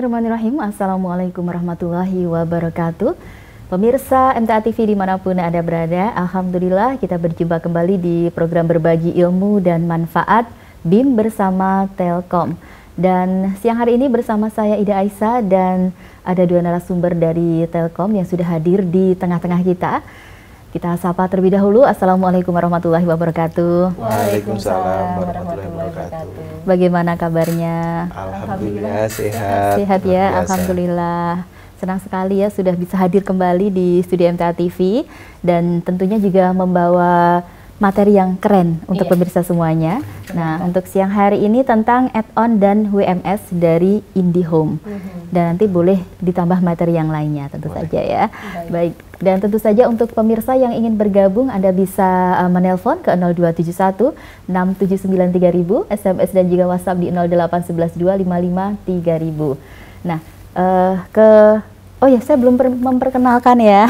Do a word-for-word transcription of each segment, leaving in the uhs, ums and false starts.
Bismillahirrahmanirrahim. Assalamualaikum warahmatullahi wabarakatuh. Pemirsa M T A T V dimanapun Anda berada, Alhamdulillah kita berjumpa kembali di program berbagi ilmu dan manfaat B I M bersama Telkom. Dan siang hari ini bersama saya Ida Aisyah dan ada dua narasumber dari Telkom yang sudah hadir di tengah-tengah kita. Kita sapa terlebih dahulu. Assalamualaikum warahmatullahi wabarakatuh. Waalaikumsalam warahmatullahi wabarakatuh. Bagaimana kabarnya? Alhamdulillah sehat. Sehat ya, alhamdulillah. Senang sekali ya sudah bisa hadir kembali di studio M T A T V dan tentunya juga membawa materi yang keren untuk iya. pemirsa semuanya. Nah, untuk siang hari ini tentang add-on dan W M S dari IndiHome. Mm-hmm. Dan nanti boleh ditambah materi yang lainnya tentu boleh. saja ya. Baik. Baik. Dan tentu saja untuk pemirsa yang ingin bergabung, Anda bisa uh, menelpon ke nol dua tujuh satu enam tujuh sembilan tiga nol nol nol, S M S dan juga WhatsApp di nol delapan satu satu dua lima lima tiga nol nol nol. Nah, uh, ke oh ya, saya belum memperkenalkan ya.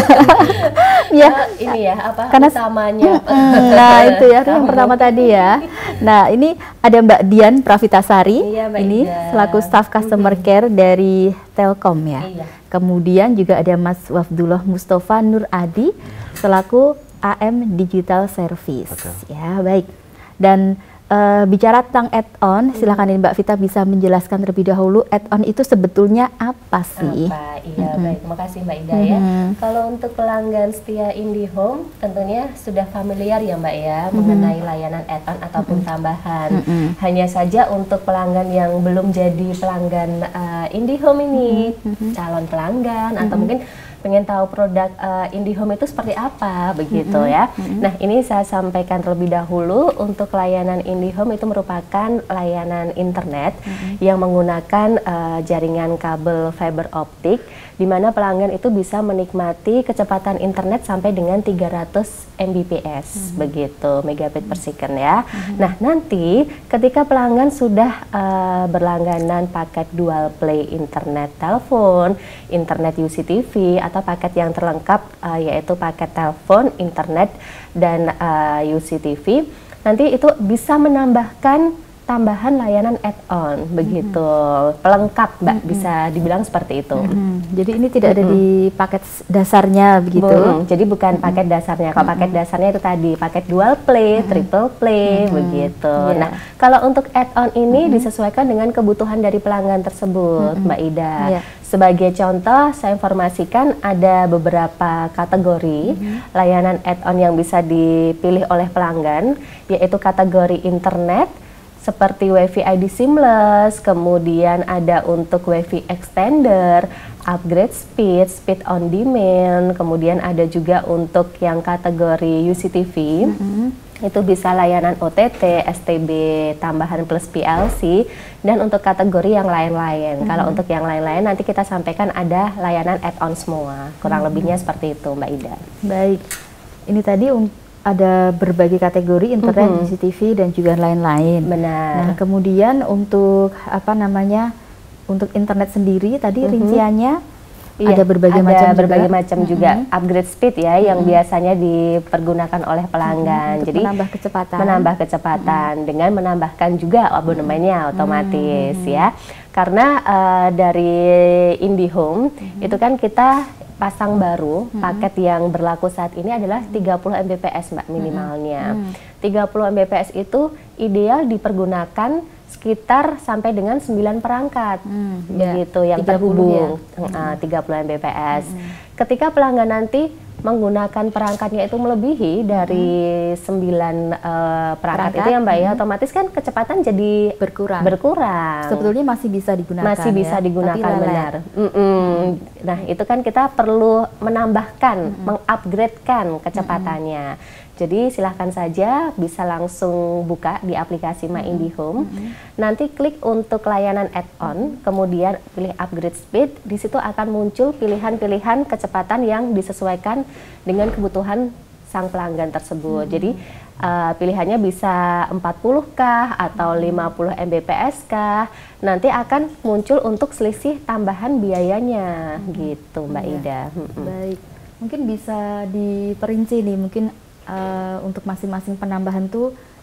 Ya, uh, ini ya apa karena utamanya. Nah, itu ya yang pertama tadi ya. Nah, ini ada Mbak Dian Pravitasari. Iya, Mbak ini Ida. selaku staf customer mm-hmm. care dari Telkom ya. Iya. Kemudian juga ada Mas Wafdullah Mustafa Nur Adi selaku A M Digital Service. Okay. Ya, baik. Dan Uh, bicara tentang add-on, silakan ini Mbak Vita bisa menjelaskan terlebih dahulu add-on itu sebetulnya apa sih? Apa? Iya, mm-hmm. baik. Terima kasih Mbak Ida mm-hmm. ya. Kalau untuk pelanggan setia IndiHome, tentunya sudah familiar ya Mbak ya mm-hmm. mengenai layanan add-on ataupun mm-hmm. tambahan. Mm-hmm. Hanya saja untuk pelanggan yang belum jadi pelanggan uh, IndiHome ini, mm-hmm. calon pelanggan mm-hmm. atau mungkin pengen tahu produk uh, IndiHome itu seperti apa begitu mm-hmm. ya. Mm-hmm. Nah, ini saya sampaikan terlebih dahulu untuk layanan IndiHome itu merupakan layanan internet mm-hmm. yang menggunakan uh, jaringan kabel fiber optik di mana pelanggan itu bisa menikmati kecepatan internet sampai dengan tiga ratus megabits mm-hmm. begitu, megabit per second ya. Mm-hmm. Nah, nanti ketika pelanggan sudah uh, berlangganan paket dual play internet telepon, internet U C T V atau paket yang terlengkap uh, yaitu paket telepon, internet dan uh, U C T V, nanti itu bisa menambahkan tambahan layanan add-on begitu, mm-hmm. pelengkap Mbak, mm-hmm. bisa dibilang seperti itu. Mm-hmm. Jadi ini tidak ada mm-hmm. di paket dasarnya begitu. Bum, jadi bukan mm-hmm. paket dasarnya. Kalau mm-hmm. paket dasarnya itu tadi paket dual play, mm-hmm. triple play mm-hmm. begitu. Yeah. Nah, kalau untuk add-on ini mm-hmm. disesuaikan dengan kebutuhan dari pelanggan tersebut, mm-hmm. Mbak Ida. Yeah. Sebagai contoh, saya informasikan ada beberapa kategori mm-hmm. layanan add-on yang bisa dipilih oleh pelanggan, yaitu kategori internet seperti WiFi I D seamless, kemudian ada untuk WiFi extender, upgrade speed, speed on demand, kemudian ada juga untuk yang kategori U C T V. Mm-hmm. Itu bisa layanan O T T, S T B, tambahan plus P L C, dan untuk kategori yang lain-lain. Mm-hmm. Kalau untuk yang lain-lain nanti kita sampaikan ada layanan add-on semua. Kurang mm-hmm. lebihnya seperti itu, Mbak Ida. Baik, ini tadi untuk ada berbagai kategori internet, mm-hmm. U C T V dan juga lain-lain. Benar. Nah, kemudian untuk apa namanya? Untuk internet sendiri tadi mm-hmm. rinciannya iya, ada berbagai ada macam berbagai juga. macam juga mm-hmm. upgrade speed ya mm-hmm. yang biasanya dipergunakan oleh pelanggan. Mm-hmm. Jadi menambah kecepatan. Menambah kecepatan mm-hmm. dengan menambahkan juga abonemennya otomatis mm-hmm. ya. Karena uh, dari IndiHome mm-hmm. itu kan kita pasang baru, mm-hmm. paket yang berlaku saat ini adalah tiga puluh megabits Mbak minimalnya. Mm-hmm. tiga puluh megabits itu ideal dipergunakan sekitar sampai dengan sembilan perangkat, mm, begitu ya, yang terhubung, ya. uh, tiga puluh megabits. Mm-hmm. Ketika pelanggan nanti menggunakan perangkatnya itu melebihi dari hmm. sembilan uh, perangkat, perangkat itu ya Mbak ya, otomatis kan kecepatan jadi berkurang. berkurang. Sebetulnya masih bisa digunakan. Masih bisa ya? digunakan benar. Mm-mm. Nah itu kan kita perlu menambahkan, mm-hmm. mengupgradekan kecepatannya. Mm-hmm. Jadi silahkan saja bisa langsung buka di aplikasi My IndiHome. Mm-hmm. Nanti klik untuk layanan add-on, kemudian pilih upgrade speed. Di situ akan muncul pilihan-pilihan kecepatan yang disesuaikan dengan kebutuhan sang pelanggan tersebut. Mm-hmm. Jadi uh, pilihannya bisa empat puluh kah atau lima puluh megabits kah. Nanti akan muncul untuk selisih tambahan biayanya, mm-hmm. gitu Mbak ya. Ida. Mm-hmm. Baik, mungkin bisa diperinci nih, mungkin Uh, untuk masing-masing penambahan tuh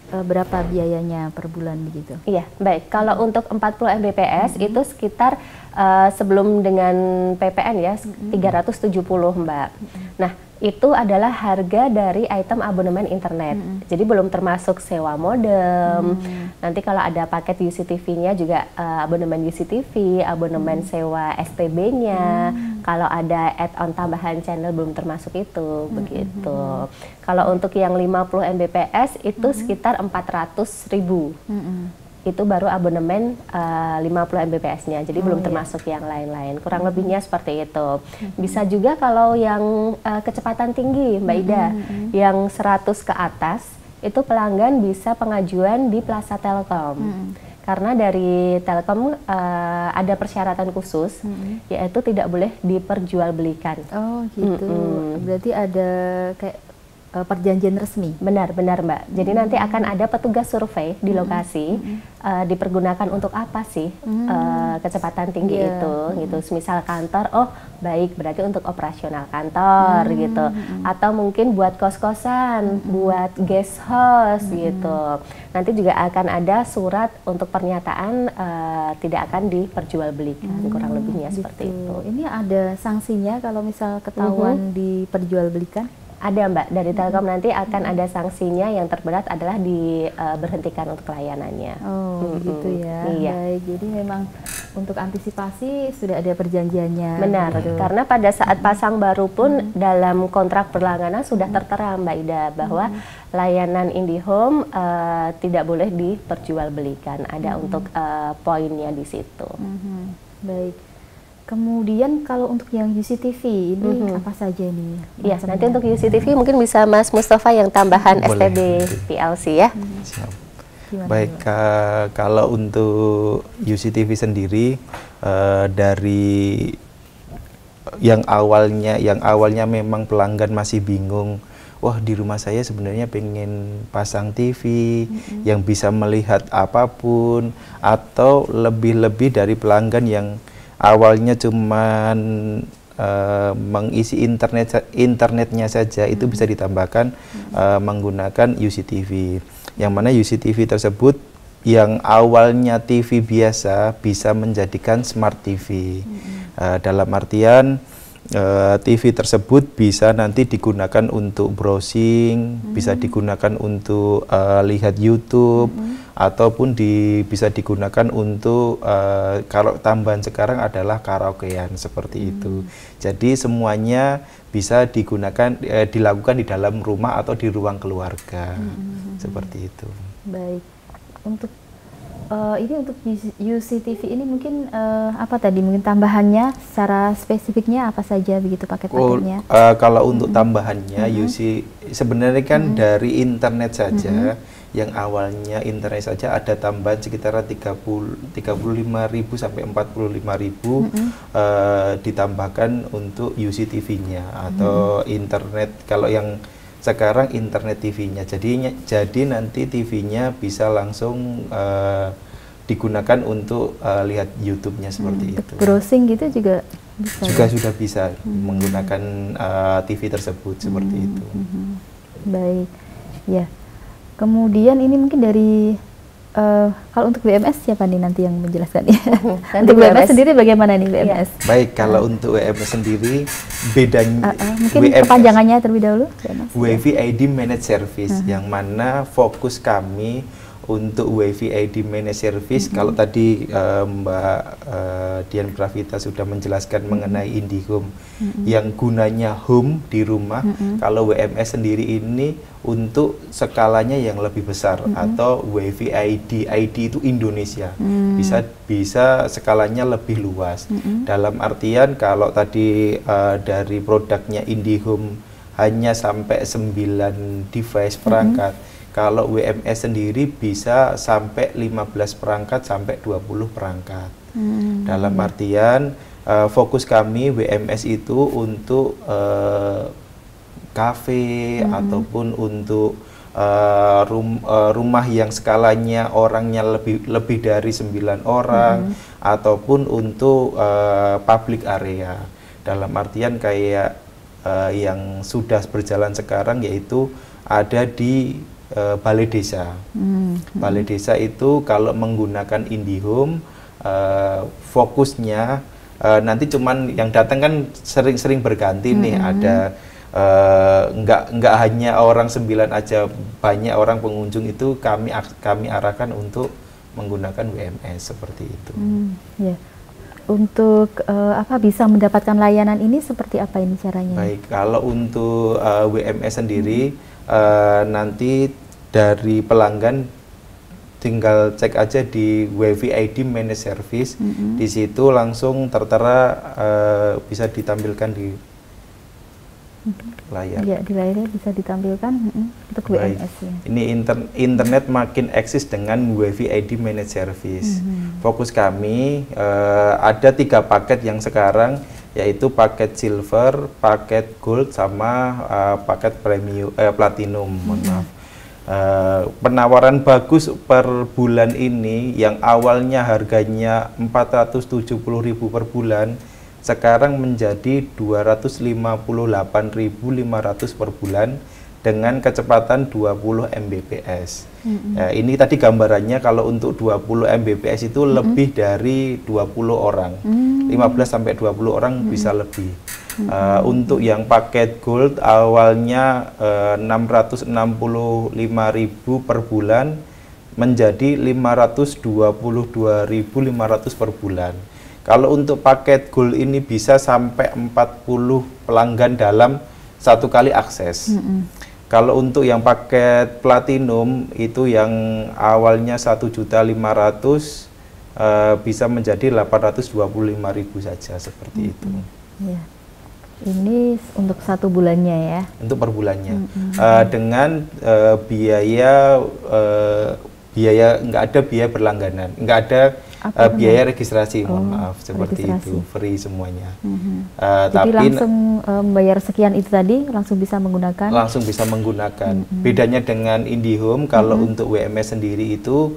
uh, berapa biayanya per bulan begitu? Iya, baik. Kalau hmm. untuk empat puluh Mbps hmm. itu sekitar uh, sebelum dengan P P N ya hmm. tiga ratus tujuh puluh Mbak. Hmm. Nah, itu adalah harga dari item abonemen internet. Hmm. Jadi belum termasuk sewa modem. Hmm. Nanti kalau ada paket U C T V-nya juga uh, abonemen U C T V, abonemen hmm. sewa S T B-nya. Hmm. Kalau ada add-on tambahan channel belum termasuk itu, hmm. begitu. Hmm. Kalau untuk yang lima puluh Mbps itu hmm. sekitar empat ratus ribu. Hmm. Itu baru abonemen uh, lima puluh Mbps-nya, jadi oh, belum termasuk iya. yang lain-lain. Kurang hmm. lebihnya seperti itu. Hmm. Bisa juga kalau yang uh, kecepatan tinggi, Mbak Ida, hmm. yang seratus ke atas, itu pelanggan bisa pengajuan di Plaza Telkom. Hmm. Karena dari Telkom uh, ada persyaratan khusus, hmm. yaitu tidak boleh diperjualbelikan. Oh gitu, hmm. berarti ada kayak perjanjian resmi. Benar, benar Mbak. Jadi hmm. nanti akan ada petugas survei di lokasi, hmm. uh, dipergunakan untuk apa sih hmm. uh, kecepatan tinggi yeah. itu, hmm. gitu. Misal kantor, oh baik berarti untuk operasional kantor, hmm. gitu. Hmm. Atau mungkin buat kos-kosan, hmm. buat guest house, hmm. gitu. Nanti juga akan ada surat untuk pernyataan uh, tidak akan diperjualbelikan, hmm. kurang lebihnya gitu. Seperti itu. Ini ada sanksinya kalau misal ketahuan hmm. diperjualbelikan? Ada Mbak, dari Telkom nanti akan ada sanksinya, yang terberat adalah diberhentikan uh, untuk layanannya. Oh, mm-hmm. gitu ya. Iya. Baik, jadi memang untuk antisipasi sudah ada perjanjiannya. Benar, gitu. Karena pada saat pasang baru pun mm-hmm. dalam kontrak berlangganan sudah tertera Mbak Ida bahwa mm-hmm. layanan IndiHome uh, tidak boleh diperjualbelikan. Ada mm-hmm. untuk uh, poinnya di situ. Mm-hmm. Baik. Kemudian kalau untuk yang U C T V ini mm-hmm. apa saja ini? Iya, nanti untuk U C T V mungkin bisa Mas Mustafa yang tambahan boleh. S T B P L C ya. Mm-hmm. Siap. Baik, uh, kalau untuk U C T V sendiri uh, dari yang awalnya yang awalnya memang pelanggan masih bingung, wah di rumah saya sebenarnya pengen pasang T V mm-hmm. yang bisa melihat apapun, atau lebih-lebih dari pelanggan yang awalnya cuman uh, mengisi internet internetnya saja, itu hmm. bisa ditambahkan hmm. uh, menggunakan U C T V. Yang mana U C T V tersebut yang awalnya T V biasa bisa menjadikan Smart T V. Hmm. Uh, dalam artian uh, T V tersebut bisa nanti digunakan untuk browsing, hmm. bisa digunakan untuk uh, lihat YouTube. Hmm. Ataupun di, bisa digunakan untuk uh, kalau tambahan sekarang adalah karaokean seperti hmm. itu. Jadi semuanya bisa digunakan eh, dilakukan di dalam rumah atau di ruang keluarga hmm. seperti itu. Baik, untuk uh, ini untuk U C T V ini mungkin uh, apa tadi mungkin tambahannya secara spesifiknya apa saja begitu paket-paketnya? Oh, uh, kalau untuk hmm. tambahannya hmm. U C sebenarnya kan hmm. dari internet saja. Hmm. Yang awalnya internet saja ada tambahan sekitar tiga puluh, tiga puluh lima ribu sampai empat puluh lima ribu mm-hmm. uh, ditambahkan untuk U C T V-nya atau mm-hmm. internet. Kalau yang sekarang internet T V-nya, jadi jadi nanti T V-nya bisa langsung uh, digunakan untuk uh, lihat YouTube-nya seperti mm, itu. Browsing gitu juga bisa. Juga ya? Sudah bisa mm-hmm. menggunakan uh, T V tersebut seperti mm-hmm. itu. Mm-hmm. Baik, ya. Kemudian ini mungkin dari uh, kalau untuk W M S siapa nih nanti yang menjelaskan ya? Untuk W M S sendiri bagaimana nih W M S? Ya. Baik, kalau uh. untuk W M S sendiri bedanya uh, uh, mungkin W M S, kepanjangannya terlebih dahulu. WiFi I D Managed Service, uh -huh. yang mana fokus kami untuk WiFi I D Managed Service. Uh-huh. Kalau tadi uh, Mbak uh, Dian Pravita sudah menjelaskan uh-huh. mengenai IndiHome uh-huh. yang gunanya home di rumah, uh-huh. kalau W M S sendiri ini untuk skalanya yang lebih besar uh-huh. atau WiFi I D, I D itu Indonesia, uh-huh. bisa bisa skalanya lebih luas. Uh-huh. Dalam artian kalau tadi uh, dari produknya IndiHome hanya sampai sembilan device perangkat. Uh-huh. Kalau W M S sendiri bisa sampai lima belas perangkat sampai dua puluh perangkat. Hmm. Dalam artian uh, fokus kami W M S itu untuk uh, kafe hmm. ataupun untuk uh, rum, uh, rumah yang skalanya orangnya lebih lebih dari sembilan orang hmm. ataupun untuk uh, public area. Dalam artian kayak uh, yang sudah berjalan sekarang yaitu ada di uh, balai desa. Hmm. Balai desa itu kalau menggunakan IndiHome uh, fokusnya uh, nanti cuman yang datang kan sering-sering berganti hmm. nih, ada uh, nggak nggak hanya orang sembilan aja, banyak orang pengunjung itu kami kami arahkan untuk menggunakan W M S seperti itu. Hmm, yeah. Untuk uh, apa bisa mendapatkan layanan ini seperti apa ini caranya? Baik, kalau untuk uh, W M S sendiri hmm. uh, nanti dari pelanggan tinggal cek aja di WiFi I D Manage Service, hmm. di situ langsung tertera uh, bisa ditampilkan di layar. Ya, di layarnya bisa ditampilkan hmm, untuk Baik. W M S ya. Ini inter internet makin eksis dengan WiFi I D Manage Service. Hmm. Fokus kami uh, ada tiga paket yang sekarang, yaitu paket Silver, paket Gold, sama uh, paket Premium, eh, Platinum. Mohon maaf. Uh, penawaran bagus per bulan ini yang awalnya harganya empat ratus tujuh puluh ribu per bulan, sekarang menjadi dua ratus lima puluh delapan ribu lima ratus per bulan dengan kecepatan dua puluh megabit per second. Mm-hmm. Ya, ini tadi gambarannya kalau untuk dua puluh megabit per second itu mm-hmm. lebih dari dua puluh orang, mm-hmm. lima belas sampai dua puluh orang mm-hmm. bisa lebih. Mm-hmm. Uh, untuk yang paket Gold awalnya uh, enam ratus enam puluh lima ribu per bulan menjadi lima ratus dua puluh dua ribu lima ratus per bulan. Kalau untuk paket Gold ini bisa sampai empat puluh pelanggan dalam satu kali akses. Mm-hmm. Kalau untuk yang paket Platinum itu yang awalnya satu juta lima ratus ribu uh, bisa menjadi delapan ratus dua puluh lima ribu saja seperti mm-hmm. itu. Yeah. Ini untuk satu bulannya ya? Untuk per bulannya. Mm-hmm. uh, dengan uh, biaya uh, biaya nggak ada biaya berlangganan, nggak ada uh, biaya registrasi, oh, mohon maaf seperti registrasi. Itu free semuanya. Mm-hmm. uh, Jadi tapi langsung uh, membayar sekian itu tadi langsung bisa menggunakan? Langsung bisa menggunakan. Mm-hmm. Bedanya dengan IndiHome kalau mm-hmm. untuk W M S sendiri itu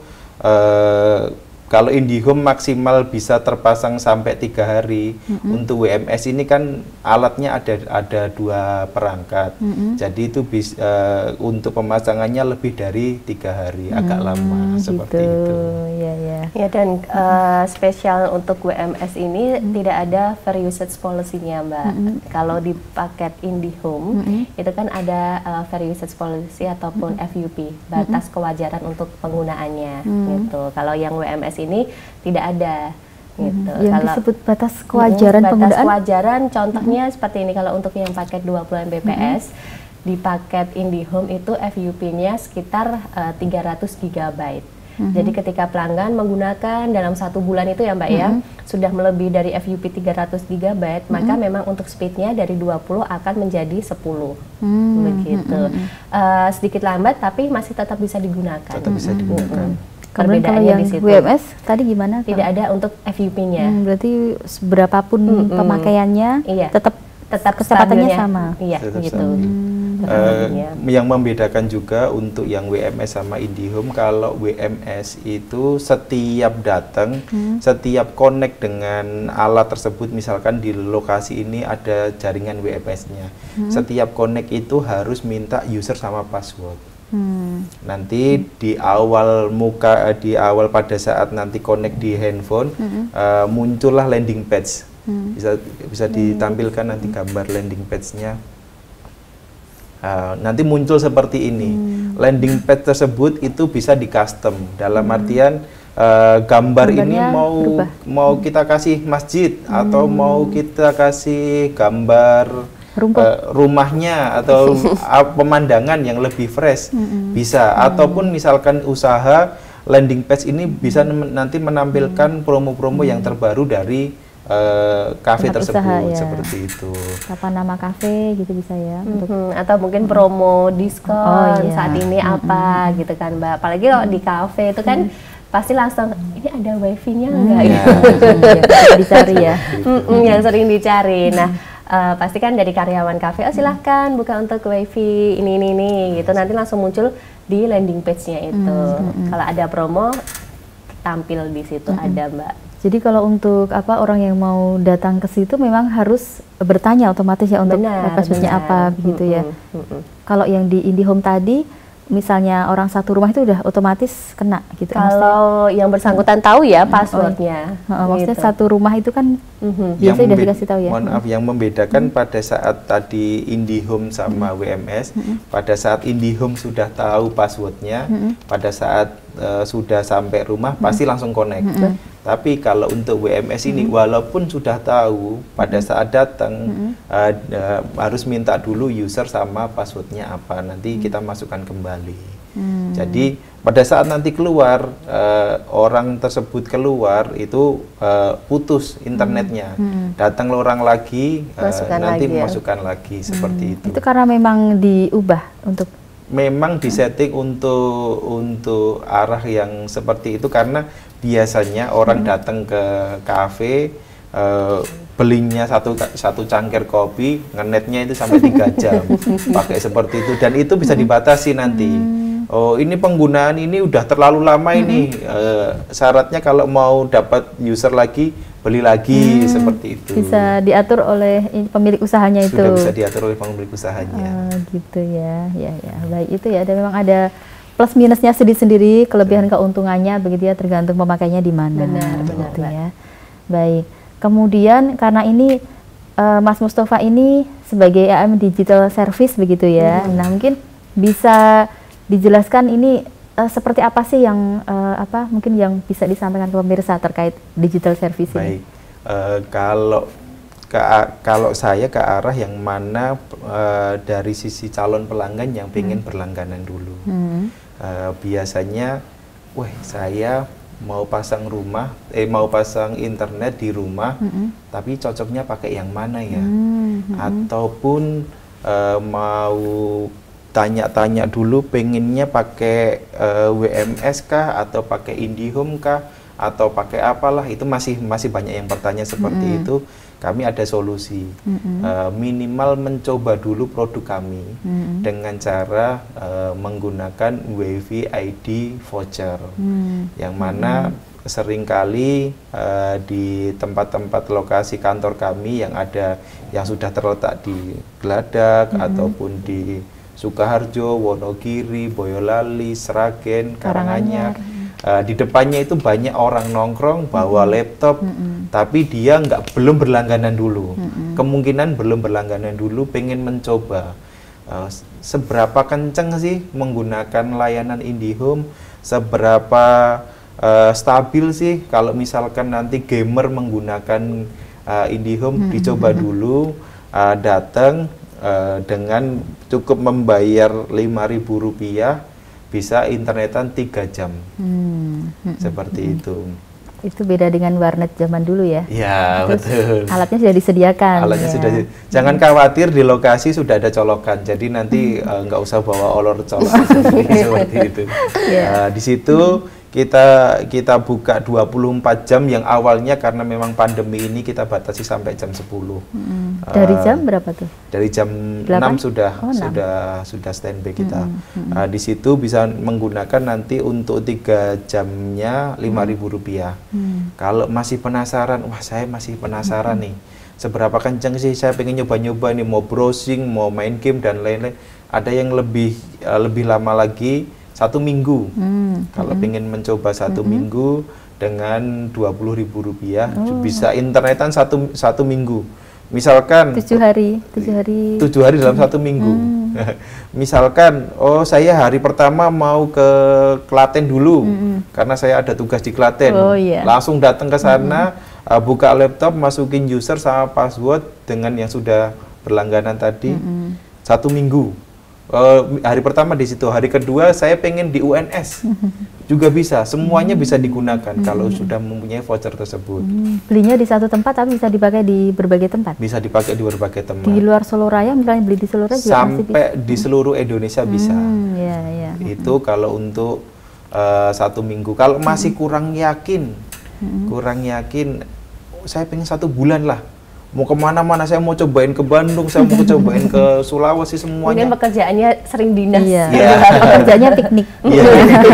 uh, kalau IndiHome maksimal bisa terpasang sampai tiga hari. Mm-hmm. Untuk W M S ini kan alatnya ada ada dua perangkat. Mm-hmm. Jadi itu bis, uh, untuk pemasangannya lebih dari tiga hari, mm-hmm. agak lama seperti gitu. itu. Ya, ya. Ya, dan uh, spesial untuk W M S ini mm-hmm. tidak ada fair usage policy-nya, Mbak. Mm-hmm. Kalau di paket IndiHome mm-hmm. itu kan ada uh, fair usage policy ataupun mm-hmm. F U P, batas mm-hmm. kewajaran untuk penggunaannya. Mm-hmm. Gitu. Kalau yang W M S ini tidak ada gitu. Yang kalau disebut batas kewajaran batas penggunaan, kewajaran contohnya mm-hmm. seperti ini. Kalau untuk yang paket dua puluh megabit per second mm-hmm. di paket IndiHome itu F U P-nya sekitar uh, tiga ratus gigabyte. Mm-hmm. Jadi ketika pelanggan menggunakan dalam satu bulan itu ya Mbak mm-hmm. ya sudah melebihi dari F U P tiga ratus gigabyte, mm-hmm. maka memang untuk speednya dari dua puluh akan menjadi sepuluh. Mm-hmm. Begitu. Mm-hmm. uh, sedikit lambat tapi masih tetap bisa digunakan. Tetap bisa digunakan. Mm-hmm. Kemudian kalau yang W M S tadi gimana? Tidak kalau? Ada untuk F U P-nya. Hmm, berarti berapapun hmm, pemakaiannya iya. tetap tetap kecepatannya sama. Iya, tetap gitu. sama. Hmm, uh, yang membedakan juga untuk yang W M S sama IndiHome, kalau W M S itu setiap datang, hmm. setiap connect dengan alat tersebut, misalkan di lokasi ini ada jaringan W M S-nya. Hmm. Setiap connect itu harus minta user sama password. Hmm. Nanti hmm. di awal muka di awal pada saat nanti connect di handphone hmm. uh, muncullah landing page. Hmm. Bisa bisa ditampilkan nanti gambar landing page-nya. Uh, nanti muncul seperti ini. Hmm. Landing page tersebut itu bisa di custom. Dalam hmm. artian uh, gambar Gambarnya ini mau berubah. mau kita kasih masjid hmm. atau mau kita kasih gambar Uh, rumahnya atau uh, pemandangan yang lebih fresh mm-hmm. bisa mm-hmm. ataupun misalkan usaha landing page ini bisa mm-hmm. nanti menampilkan mm-hmm. promo-promo mm-hmm. yang terbaru dari uh, kafe tersebut usaha, ya. Seperti itu. Apa nama kafe gitu bisa ya mm-hmm. untuk atau mungkin promo diskon oh, iya. saat ini mm-hmm. apa gitu kan Mbak. Apalagi kalau mm-hmm. di kafe itu kan mm-hmm. pasti langsung ini ada wifi-nya enggak mm-hmm. ya. Yang dicari ya. Mm-hmm. Yang sering dicari. Nah, Uh, pasti kan dari karyawan kafe, oh silahkan buka untuk wifi ini ini ini gitu, nanti langsung muncul di landing page-nya itu. Mm-hmm. Kalau ada promo tampil di situ mm-hmm. ada Mbak. Jadi kalau untuk apa orang yang mau datang ke situ memang harus bertanya otomatis ya untuk password-nya apa begitu ya. Mm-hmm. Mm-hmm. Kalau yang di IndiHome tadi misalnya orang satu rumah itu udah otomatis kena gitu? Kalau maksudnya, yang bersangkutan tahu ya passwordnya. Oh, oh, maksudnya gitu. Satu rumah itu kan mm-hmm. biasanya udah dikasih tahu ya. Mohon maaf, yang membedakan mm-hmm. pada saat tadi IndiHome sama mm-hmm. W M S, mm-hmm. pada saat IndiHome sudah tahu passwordnya, mm-hmm. pada saat uh, sudah sampai rumah mm-hmm. pasti langsung connect. Mm-hmm. Tapi kalau untuk W M S ini, mm-hmm. walaupun sudah tahu, pada saat datang mm-hmm. uh, uh, harus minta dulu user sama passwordnya apa, nanti mm-hmm. kita masukkan kembali. Hmm. Jadi pada saat nanti keluar uh, orang tersebut keluar itu uh, putus internetnya, hmm. datang orang lagi uh, nanti lagi, memasukkan ya? lagi hmm. seperti itu. Itu karena memang diubah untuk memang disetting hmm. untuk untuk arah yang seperti itu, karena biasanya orang hmm. datang ke kafe uh, belinya satu satu cangkir kopi, ngenetnya itu sampai tiga jam pakai seperti itu, dan itu bisa dibatasi nanti. Hmm. Oh, ini penggunaan ini udah terlalu lama ini. Hmm. Uh, syaratnya kalau mau dapat user lagi, beli lagi hmm. seperti itu. Bisa diatur oleh pemilik usahanya itu. Sudah bisa diatur oleh pemilik usahanya. Oh, gitu ya, ya, ya. Baik, itu ya. Dan memang ada plus minusnya sendiri-sendiri, kelebihan keuntungannya begitu ya, tergantung pemakainya di mana. Benar, benar gitu ya. Baik. Kemudian karena ini uh, Mas Mustafa ini sebagai A M Digital Service begitu ya. Hmm. Nah, mungkin bisa dijelaskan ini uh, seperti apa sih yang uh, apa mungkin yang bisa disampaikan ke pemirsa terkait digital service ini? Baik. Uh, kalau ke, kalau saya ke arah yang mana uh, dari sisi calon pelanggan yang pengen hmm. berlangganan dulu. Hmm. Uh, biasanya, wah saya mau pasang rumah, eh mau pasang internet di rumah, mm-hmm. tapi cocoknya pakai yang mana ya? Mm-hmm. Ataupun uh, mau tanya-tanya dulu, pengennya pakai uh, W M S kah, atau pakai IndiHome kah, atau pakai apalah, itu masih masih banyak yang bertanya seperti mm-hmm. itu. Kami ada solusi, mm-hmm. uh, minimal mencoba dulu produk kami mm-hmm. dengan cara uh, menggunakan WiFi I D voucher, mm-hmm. yang mana mm-hmm. seringkali uh, di tempat-tempat lokasi kantor kami yang ada yang sudah terletak di Gladak mm-hmm. ataupun di Sukoharjo, Wonogiri, Boyolali, Sragen, Karanganyar. Uh, di depannya itu banyak orang nongkrong bawa mm-hmm. laptop, mm-hmm. tapi dia nggak belum berlangganan dulu. Mm-hmm. Kemungkinan belum berlangganan dulu, pengen mencoba uh, seberapa kenceng sih menggunakan layanan IndiHome, seberapa uh, stabil sih kalau misalkan nanti gamer menggunakan uh, IndiHome, mm-hmm. dicoba dulu, uh, datang uh, dengan cukup membayar lima ribu rupiah. Bisa internetan tiga jam, hmm. seperti hmm. itu. Itu beda dengan warnet zaman dulu ya? Iya, betul. Alatnya sudah disediakan. Alatnya ya. sudah. Jangan khawatir, di lokasi sudah ada colokan. Jadi nanti nggak uh, usah bawa olor colokan seperti itu. Yeah. Uh, di situ kita kita buka dua puluh empat jam, yang awalnya karena memang pandemi ini kita batasi sampai jam sepuluh. Hmm. Dari jam berapa tuh? Dari jam enam sudah oh, sudah sudah standby kita. Hmm. Hmm. Uh, di situ bisa menggunakan nanti untuk tiga jamnya lima ribu rupiah. Hmm. Kalau masih penasaran, wah saya masih penasaran hmm. nih, seberapa kencang sih saya pengen nyoba-nyoba nih, mau browsing, mau main game dan lain-lain. Ada yang lebih uh, lebih lama lagi, satu minggu. Hmm. Kalau hmm. pengen mencoba satu hmm. minggu dengan dua puluh ribu rupiah, oh. bisa internetan satu satu minggu. Misalkan tujuh hari, tujuh hari, tujuh hari dalam hmm. satu minggu. Hmm. Misalkan, oh saya hari pertama mau ke Klaten dulu, hmm. karena saya ada tugas di Klaten. Oh, yeah. Langsung datang ke sana, hmm. uh, buka laptop, masukin user sama password dengan yang sudah berlangganan tadi, hmm. satu minggu. Uh, hari pertama di situ, hari kedua saya pengen di U N S juga bisa, semuanya bisa digunakan hmm. kalau sudah mempunyai voucher tersebut. Hmm. Belinya di satu tempat tapi bisa dipakai di berbagai tempat. Bisa dipakai di berbagai tempat. Di luar Solo Raya, misalnya beli di Solo Raya juga sampai masih bisa. Di seluruh Indonesia bisa. Hmm, ya, ya. Itu hmm. kalau untuk uh, satu minggu. Kalau masih kurang yakin, hmm. kurang yakin, saya pengen satu bulan lah. Mau kemana-mana, saya mau cobain ke Bandung, saya mau cobain ke Sulawesi, semuanya. Mungkin pekerjaannya sering dinas. Iya. Ya. Pekerjaannya piknik. Iya.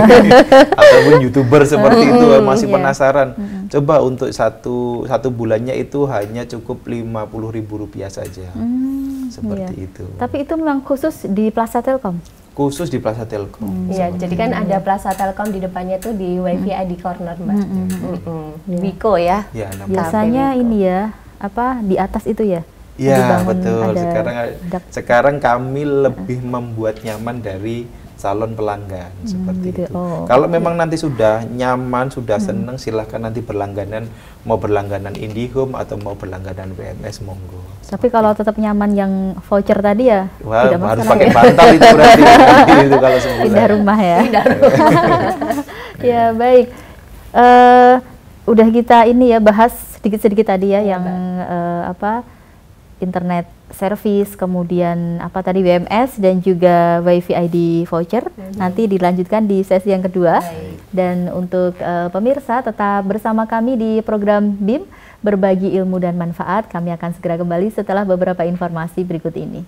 Ataupun YouTuber seperti itu masih yeah. penasaran. Mm. Coba untuk satu satu bulannya itu hanya cukup lima puluh ribu rupiah saja. Mm, seperti iya. itu. Tapi itu memang khusus di Plaza Telkom? khusus di Plaza Telkom. Iya, jadi kan ada Plaza Telkom di depannya tuh di WiFi I D Corner, Mbak. Mm -hmm. Wiko ya. Ya, biasanya ini ya, apa di atas itu ya? Iya, betul. Sekarang sekarang kami lebih membuat nyaman dari calon pelanggan hmm, seperti gitu. itu. Oh, Kalau okay. memang nanti sudah nyaman, sudah hmm. senang, silahkan nanti berlangganan, mau berlangganan IndiHome atau mau berlangganan W M S, monggo. Tapi kalau tetap nyaman yang voucher tadi ya, wah, tidak harus masalah pakai ya? bantal itu berarti. Itu kalau sebulan. Pindah rumah ya. Pindah rumah. Ya baik. Uh, udah kita ini ya bahas sedikit-sedikit tadi ya, ya yang uh, apa internet service, kemudian apa tadi W M S dan juga WiFi I D voucher. Mm-hmm. Nanti dilanjutkan di sesi yang kedua. Baik. Dan untuk uh, pemirsa tetap bersama kami di program B I M Berbagi Ilmu dan Manfaat. Kami akan segera kembali setelah beberapa informasi berikut ini.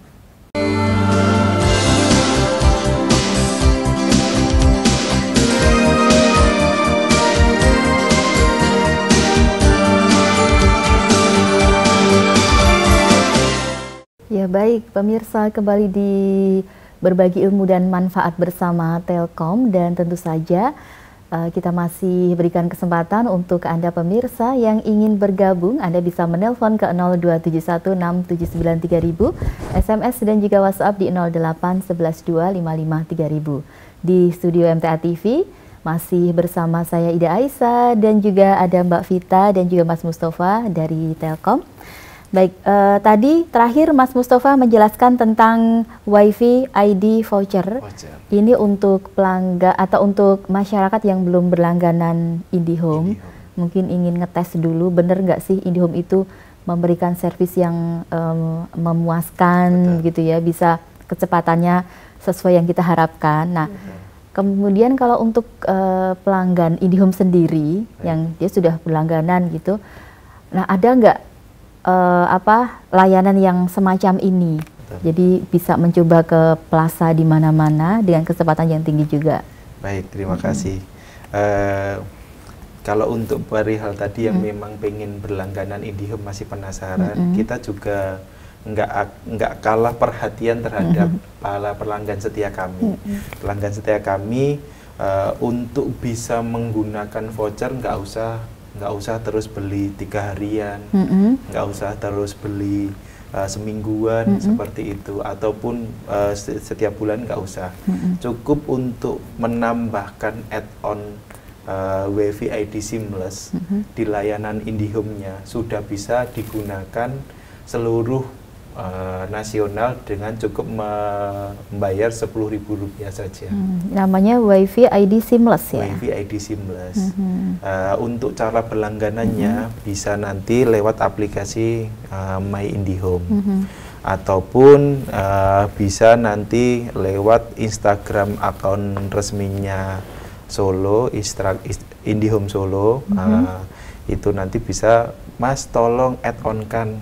Ya baik, pemirsa, kembali di Berbagi Ilmu dan Manfaat bersama Telkom, dan tentu saja uh, kita masih berikan kesempatan untuk Anda pemirsa yang ingin bergabung. Anda bisa menelpon ke nol dua tujuh satu enam tujuh sembilan tiga nol nol nol, S M S dan juga WhatsApp di nol delapan satu satu dua lima lima tiga nol nol nol. Di studio M T A T V masih bersama saya Ida Aisyah dan juga ada Mbak Vita dan juga Mas Mustafa dari Telkom. Baik, uh, tadi terakhir Mas Mustafa menjelaskan tentang WiFi I D voucher. voucher. Ini untuk pelanggan atau untuk masyarakat yang belum berlangganan IndiHome. IndiHome. Mungkin ingin ngetes dulu, bener nggak sih IndiHome itu memberikan servis yang um, memuaskan. Betul. Gitu ya, bisa kecepatannya sesuai yang kita harapkan. Nah, betul. Kemudian kalau untuk uh, pelanggan IndiHome sendiri, Baik. yang dia sudah berlangganan gitu, nah ada nggak Uh, apa layanan yang semacam ini? Betul. Jadi bisa mencoba ke plaza di mana-mana dengan kecepatan yang tinggi juga. Baik, terima mm-hmm. kasih. Uh, kalau untuk perihal tadi yang mm-hmm. memang pengen berlangganan IndiHome masih penasaran, mm-hmm. kita juga nggak nggak kalah perhatian terhadap mm-hmm. para pelanggan setia kami. Mm-hmm. Pelanggan setia kami uh, untuk bisa menggunakan voucher nggak usah nggak usah terus beli tiga harian, mm-hmm. nggak usah terus beli uh, semingguan, mm-hmm. seperti itu, ataupun uh, setiap bulan nggak usah. Mm-hmm. Cukup untuk menambahkan add-on uh, WiFi I D Seamless mm-hmm. di layanan IndiHome-nya sudah bisa digunakan seluruh Uh, nasional dengan cukup membayar sepuluh ribu rupiah saja. Hmm, namanya WiFi I D Seamless ya? WiFi I D Seamless. Hmm. Uh, untuk cara berlangganannya hmm. bisa nanti lewat aplikasi uh, My IndiHome. Hmm. Ataupun uh, bisa nanti lewat Instagram akun resminya Solo, Istra, IndiHome Solo. Hmm. Uh, itu nanti bisa, Mas tolong add-on kan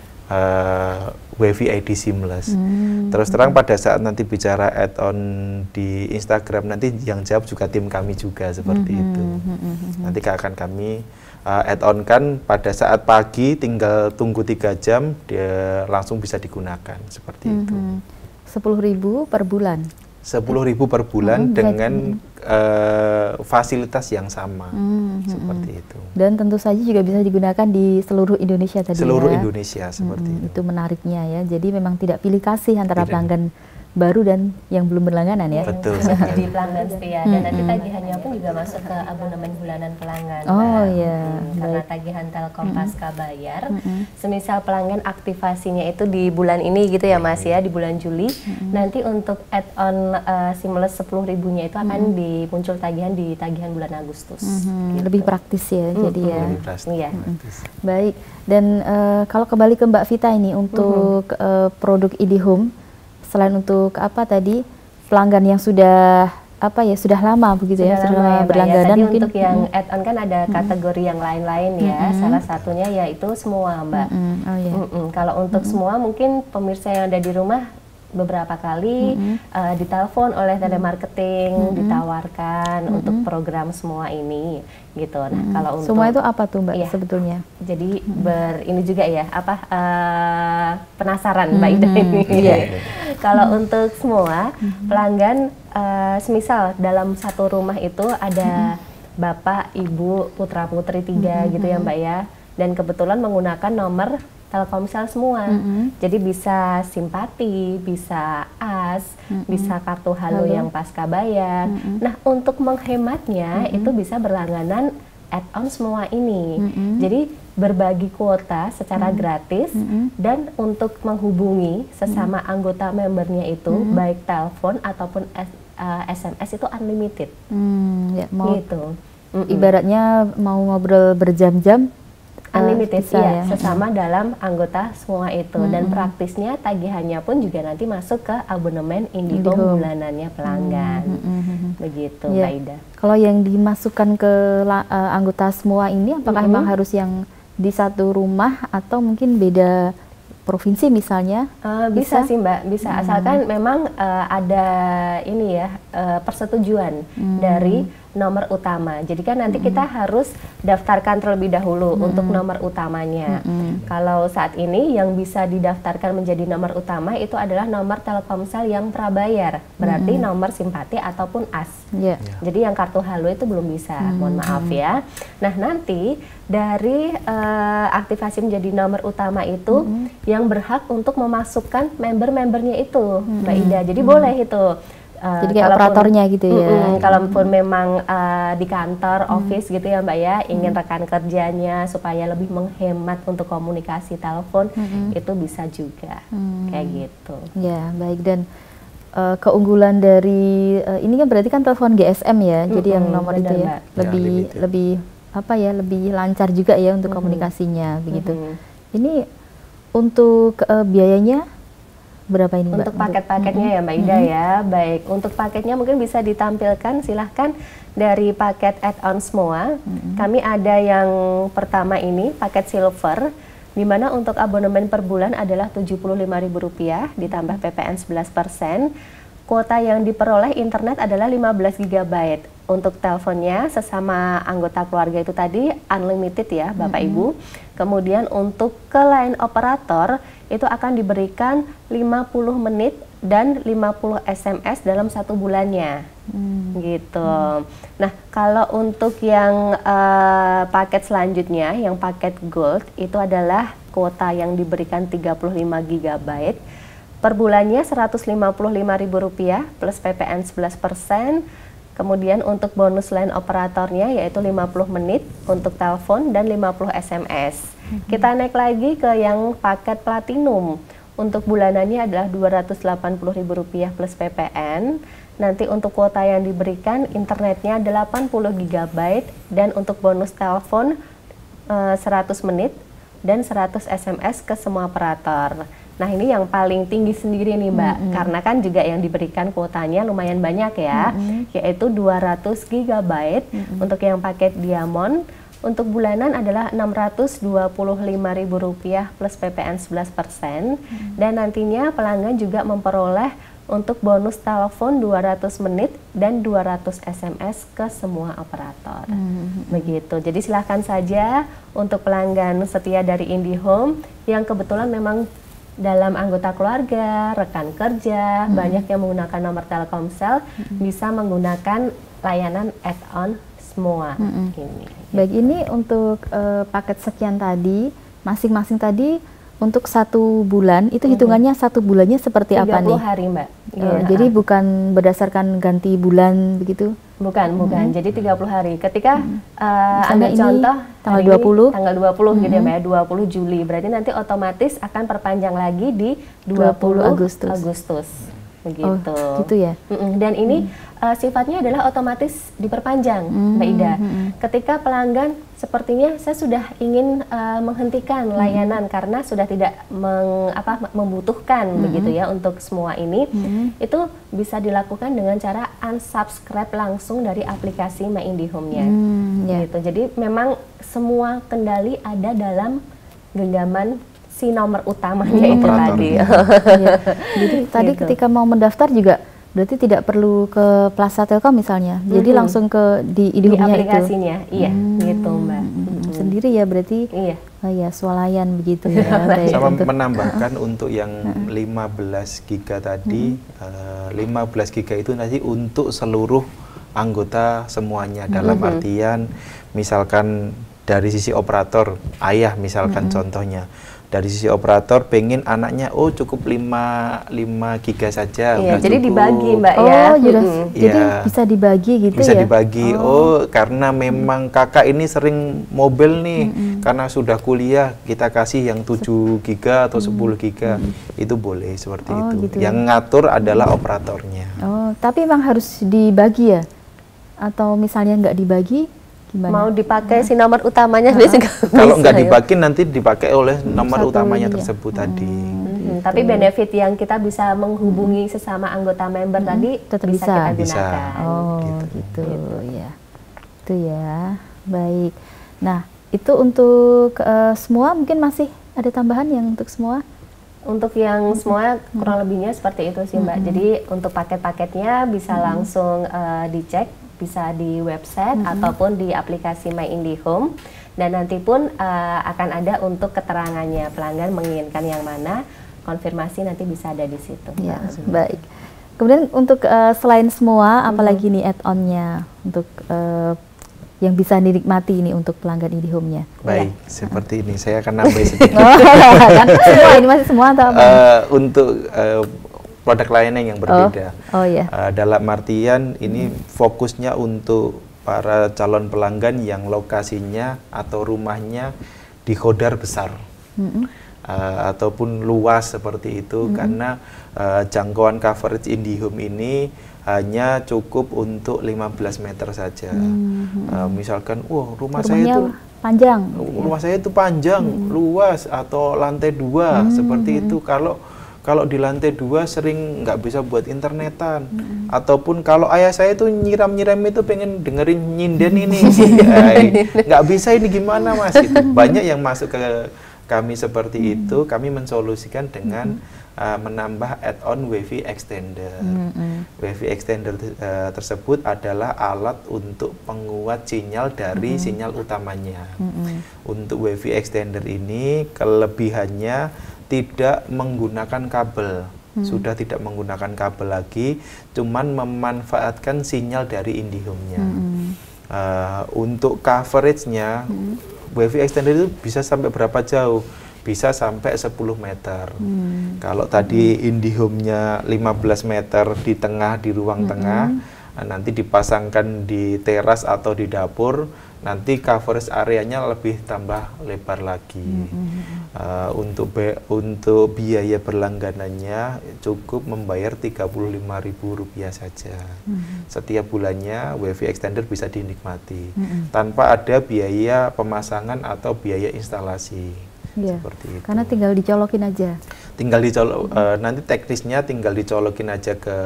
Uh, WiFi I D Seamless. Hmm. Terus terang pada saat nanti bicara add-on di Instagram, nanti yang jawab juga tim kami juga seperti hmm. itu. Hmm. Nanti akan kami uh, add-on kan pada saat pagi, tinggal tunggu tiga jam dia langsung bisa digunakan seperti hmm. itu. Sepuluh ribu per bulan. Sepuluh ribu per bulan hmm, dengan uh, fasilitas yang sama, hmm, seperti hmm. itu. Dan tentu saja juga bisa digunakan di seluruh Indonesia tadi. Seluruh ya? Indonesia seperti hmm, itu. Itu menariknya ya. Jadi memang tidak pilih kasih antara tidak. pelanggan baru dan yang belum berlangganan ya. Betul. Jadi pelanggan setia dan hmm. nanti tagihannya pun juga masuk ke abonemen bulanan pelanggan. Oh iya. Hmm, karena tagihan Telkom hmm. pasca bayar. Hmm. Semisal pelanggan aktivasinya itu di bulan ini gitu ya Mas ya, di bulan Juli. Hmm. Nanti untuk add-on uh, Seamless sepuluh ribunya itu akan hmm. dimuncul tagihan di tagihan bulan Agustus. Hmm. Gitu. Lebih praktis ya, hmm. jadi ya. Lebih praktis. Iya. Hmm. Baik. Dan uh, kalau kembali ke Mbak Vita ini untuk hmm. uh, produk IndiHome, selain untuk apa tadi pelanggan yang sudah apa ya sudah lama begitu sudah ya sudah lama ya, berlangganan ya. Tadi mungkin untuk yang mm. add-on kan ada kategori mm. yang lain-lain ya. Mm. Salah satunya yaitu semua Mbak. Mm. Oh, yeah. mm -mm. Kalau untuk mm. semua mungkin pemirsa yang ada di rumah beberapa kali mm-hmm. uh, ditelepon oleh telemarketing, mm-hmm. ditawarkan mm-hmm. untuk program semua ini gitu. Nah, mm-hmm. kalau untuk semua itu apa tuh Mbak iya, sebetulnya? Jadi mm-hmm. ber ini juga ya apa uh, penasaran mm-hmm. Mbak Ida ini. Yeah. Kalau mm-hmm. untuk semua mm-hmm. pelanggan uh, semisal dalam satu rumah itu ada mm-hmm. bapak, ibu, putra putri tiga mm-hmm. gitu ya Mbak ya. Dan kebetulan menggunakan nomor Telkomsel semua, mm-hmm. jadi bisa simpati, bisa as, mm-hmm. bisa kartu halo, halo yang pasca bayar. Mm-hmm. Nah, untuk menghematnya mm-hmm. itu bisa berlangganan add-on semua ini. Mm-hmm. Jadi berbagi kuota secara mm-hmm. gratis mm-hmm. dan untuk menghubungi sesama mm-hmm. anggota membernya itu mm-hmm. baik telepon ataupun uh, S M S itu unlimited. Mm, ya, mau gitu. Mm-hmm. Ibaratnya mau ngobrol berjam-jam. Unlimited, uh, iya, ya. Sesama hmm. dalam anggota semua itu. Hmm. Dan praktisnya tagihannya pun juga nanti masuk ke abonemen IndiHome bulanannya pelanggan. Hmm. Hmm. Begitu, ya. Mbak Ida. Kalau yang dimasukkan ke uh, anggota semua ini, apakah hmm. memang harus yang di satu rumah atau mungkin beda provinsi misalnya? Uh, bisa, bisa sih Mbak, bisa. Hmm. Asalkan memang uh, ada ini ya, uh, persetujuan hmm. dari nomor utama. Jadi kan nanti mm-hmm. kita harus daftarkan terlebih dahulu mm-hmm. untuk nomor utamanya. Mm-hmm. Kalau saat ini yang bisa didaftarkan menjadi nomor utama itu adalah nomor Telkomsel yang prabayar, berarti mm-hmm. nomor simpati ataupun as. Yeah. Yeah. Jadi yang kartu halo itu belum bisa, mm-hmm. mohon maaf ya. Nah, nanti dari uh, aktivasi menjadi nomor utama itu mm-hmm. yang berhak untuk memasukkan member-membernya itu, mm-hmm. Mbak Ida. Jadi mm-hmm. boleh itu. Uh, Jadi kayak operatornya gitu ya. Mm, mm, kalaupun memang uh, di kantor, office mm. gitu ya Mbak ya, ingin mm. rekan kerjanya supaya lebih menghemat untuk komunikasi telepon, mm-hmm. itu bisa juga mm. kayak gitu. Ya baik, dan uh, keunggulan dari uh, ini kan berarti kan telepon G S M ya, mm-hmm. jadi yang nomor benar, itu ya Mbak. lebih ya, lebih apa ya lebih lancar juga ya untuk mm-hmm. komunikasinya begitu. Mm-hmm. Ini untuk uh, biayanya berapa ini Mbak? Untuk paket-paketnya mm-hmm. ya Mbak Ida mm-hmm. ya. Baik, untuk paketnya mungkin bisa ditampilkan, silahkan dari paket add-on semua. Mm-hmm. Kami ada yang pertama ini, paket silver, di mana untuk abonemen per bulan adalah tujuh puluh lima ribu rupiah ditambah P P N sebelas persen. Kuota yang diperoleh internet adalah lima belas giga byte. Untuk teleponnya sesama anggota keluarga itu tadi unlimited ya Bapak mm-hmm. Ibu. Kemudian untuk ke line operator itu akan diberikan lima puluh menit dan lima puluh S M S dalam satu bulannya. Hmm. Gitu. Hmm. Nah, kalau untuk yang uh, paket selanjutnya, yang paket gold itu adalah kuota yang diberikan tiga puluh lima giga byte. Per bulannya seratus lima puluh lima ribu rupiah plus P P N sebelas persen. Kemudian untuk bonus line operatornya yaitu lima puluh menit untuk telepon dan lima puluh S M S. Mm-hmm. Kita naik lagi ke yang paket platinum. Untuk bulanannya adalah dua ratus delapan puluh ribu rupiah plus P P N. Nanti untuk kuota yang diberikan internetnya delapan puluh giga byte dan untuk bonus telepon uh, seratus menit dan seratus S M S ke semua operator. Nah, ini yang paling tinggi sendiri nih Mbak, mm-hmm. karena kan juga yang diberikan kuotanya lumayan banyak ya, mm-hmm. yaitu dua ratus giga byte mm-hmm. untuk yang paket diamond. Untuk bulanan adalah enam ratus dua puluh lima ribu rupiah plus P P N sebelas persen. Mm-hmm. Dan nantinya pelanggan juga memperoleh untuk bonus telepon dua ratus menit dan dua ratus S M S ke semua operator. Mm-hmm. Begitu. Jadi silahkan saja untuk pelanggan setia dari IndiHome yang kebetulan memang dalam anggota keluarga, rekan kerja, hmm. banyak yang menggunakan nomor Telkomsel, hmm. bisa menggunakan layanan add-on semua. Hmm. Ini. Baik, ini untuk uh, paket sekian tadi, masing-masing tadi untuk satu bulan, itu hitungannya hmm. satu bulannya seperti apa nih? tiga puluh hari Mbak. Uh, yeah. Jadi bukan berdasarkan ganti bulan begitu? Bukan, bukan. Hmm. Jadi tiga puluh hari. Ketika hmm. uh, ambil contoh tanggal dua puluh, tanggal dua puluh hmm. gitu ya Mbak, dua puluh Juli. Berarti nanti otomatis akan perpanjang lagi di dua puluh Agustus. Agustus. Begitu. Oh, gitu ya. Mm-mm. Dan ini hmm. uh, sifatnya adalah otomatis diperpanjang, hmm. Mbak Ida. Hmm. Ketika pelanggan sepertinya saya sudah ingin uh, menghentikan hmm. layanan karena sudah tidak meng, apa, membutuhkan hmm. begitu ya untuk semua ini, hmm. itu bisa dilakukan dengan cara unsubscribe langsung dari aplikasi My IndiHome-nya. Hmm, yeah. Gitu. Jadi memang semua kendali ada dalam genggaman si nomor utamanya hmm. itu tadi. Ya. Jadi tadi gitu. Ketika mau mendaftar juga berarti tidak perlu ke Plaza Telkom misalnya, hmm. jadi langsung ke di IndiHome-nya di aplikasinya, itu. Iya, hmm. gitu Mbak. Hmm. Sendiri ya berarti, iya. Oh ya swalayan begitu ya. Sama untuk menambahkan untuk yang lima belas giga tadi, hmm. uh, lima belas giga itu nanti untuk seluruh anggota semuanya, dalam hmm. artian misalkan dari sisi operator, ayah misalkan hmm. contohnya. Dari sisi operator pengen anaknya oh cukup lima giga saja, iya, udah jadi cukup. Dibagi Mbak oh, ya. Jadi, hmm. jadi ya. bisa dibagi gitu bisa ya. Bisa dibagi. Oh. oh, karena memang kakak ini sering mobil nih, hmm. karena sudah kuliah kita kasih yang tujuh giga atau sepuluh giga. Hmm. Itu boleh seperti oh, itu. Gitu yang ya. ngatur adalah operatornya. Oh, tapi memang harus dibagi ya? Atau misalnya nggak dibagi? Gimana? Mau dipakai si nomor utamanya uh -huh. Kalau nggak dibagi nanti dipakai oleh nomor Satu utamanya ya. tersebut hmm, tadi. Hmm, gitu. Tapi benefit yang kita bisa menghubungi sesama anggota member hmm, tadi tetap bisa, bisa kita bisa. gunakan. Oh gitu, gitu. gitu. ya, itu ya, baik. Nah itu untuk uh, semua mungkin masih ada tambahan yang untuk semua? Untuk yang hmm. semua kurang lebihnya seperti itu sih Mbak. Hmm. Jadi untuk paket-paketnya bisa hmm. langsung uh, dicek. Bisa di website mm-hmm. ataupun di aplikasi My IndiHome, dan nanti pun uh, akan ada untuk keterangannya, pelanggan menginginkan yang mana, konfirmasi nanti bisa ada di situ. Ya, baik. Kemudian untuk uh, selain semua, mm-hmm. apalagi nih add-onnya untuk uh, yang bisa dinikmati ini untuk pelanggan IndiHome-nya? Baik, ya. Seperti uh. ini saya akan nambah sedikit. Oh, kan semua ini masih semua atau apa? Uh, untuk uh, produk lainnya yang berbeda. Oh, oh ya. Uh, dalam artian ini hmm. fokusnya untuk para calon pelanggan yang lokasinya atau rumahnya di Khodar besar, hmm. uh, ataupun luas seperti itu, hmm. karena uh, jangkauan coverage IndiHome ini hanya cukup untuk lima belas meter saja. Hmm. Uh, misalkan, wah rumah Rumahnya saya itu panjang, rumah ya? saya itu panjang, hmm. luas, atau lantai dua hmm. seperti itu. Kalau Kalau di lantai dua sering nggak bisa buat internetan, hmm. ataupun kalau ayah saya itu nyiram-nyiram itu pengen dengerin nyinden ini, nggak bisa ini gimana mas? Gitu. Banyak yang masuk ke kami seperti hmm. itu, kami mensolusikan dengan hmm. uh, menambah add-on WiFi extender. Hmm. WiFi extender uh, tersebut adalah alat untuk penguat sinyal dari hmm. sinyal utamanya. Hmm. Untuk WiFi extender ini kelebihannya tidak menggunakan kabel, hmm. sudah tidak menggunakan kabel lagi, cuman memanfaatkan sinyal dari IndiHome-nya. Hmm. Uh, untuk coverage-nya, hmm. WiFi extender itu bisa sampai berapa jauh? Bisa sampai sepuluh meter. Hmm. Kalau tadi IndiHome-nya lima belas meter di tengah, di ruang hmm. tengah, nanti dipasangkan di teras atau di dapur, nanti coverage areanya lebih tambah lebar lagi. Mm-hmm. uh, untuk be untuk biaya berlangganannya cukup membayar tiga puluh lima ribu rupiah saja. Mm-hmm. Setiap bulannya WiFi extender bisa dinikmati mm-hmm. tanpa ada biaya pemasangan atau biaya instalasi. Yeah. Seperti itu. Karena tinggal dicolokin aja. Tinggal dicolok. Mm-hmm. uh, nanti teknisnya tinggal dicolokin aja ke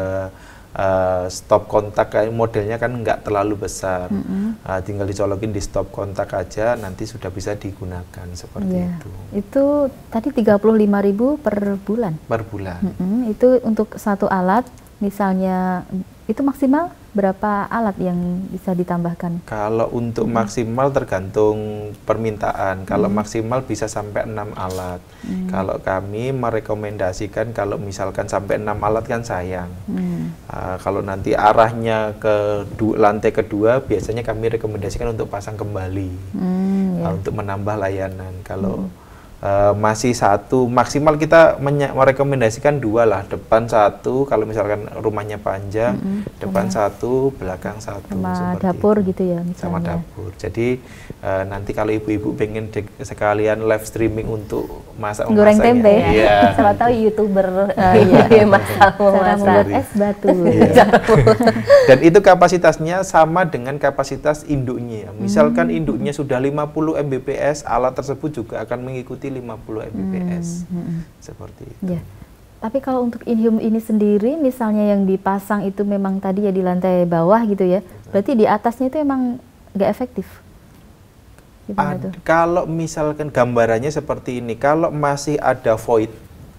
Uh, stop kontak, kayak modelnya kan nggak terlalu besar, mm-hmm. uh, tinggal dicolokin di stop kontak aja, nanti sudah bisa digunakan seperti yeah. itu. Itu tadi tiga puluh lima ribu per bulan? Per bulan. Mm-hmm. Itu untuk satu alat, misalnya itu maksimal berapa alat yang bisa ditambahkan? Kalau untuk hmm. maksimal tergantung permintaan. Kalau hmm. maksimal bisa sampai enam alat. Hmm. Kalau kami merekomendasikan kalau misalkan sampai enam alat kan sayang. Hmm. Uh, kalau nanti arahnya ke lantai kedua, biasanya kami rekomendasikan untuk pasang kembali, hmm, ya. uh, untuk menambah layanan. Kalau hmm. Uh, masih satu, maksimal kita merekomendasikan dua lah, depan satu kalau misalkan rumahnya panjang, mm-hmm. depan sama satu, belakang satu, sama dapur itu. Gitu ya misalnya. Sama dapur. Jadi uh, nanti kalau ibu-ibu pengen sekalian live streaming untuk masak goreng tempe, ya. Siapa tahu youtuber uh, iya. masak memasak es batu. Iya. Dan itu kapasitasnya sama dengan kapasitas induknya. Misalkan hmm. induknya sudah lima puluh megabit per second, alat tersebut juga akan mengikuti lima puluh megabit per second. Hmm. Hmm. Seperti itu. Ya. Tapi kalau untuk IndiHome ini sendiri, misalnya yang dipasang itu memang tadi ya di lantai bawah gitu ya, berarti di atasnya itu emang nggak efektif? Ad, kalau misalkan gambarannya seperti ini, kalau masih ada void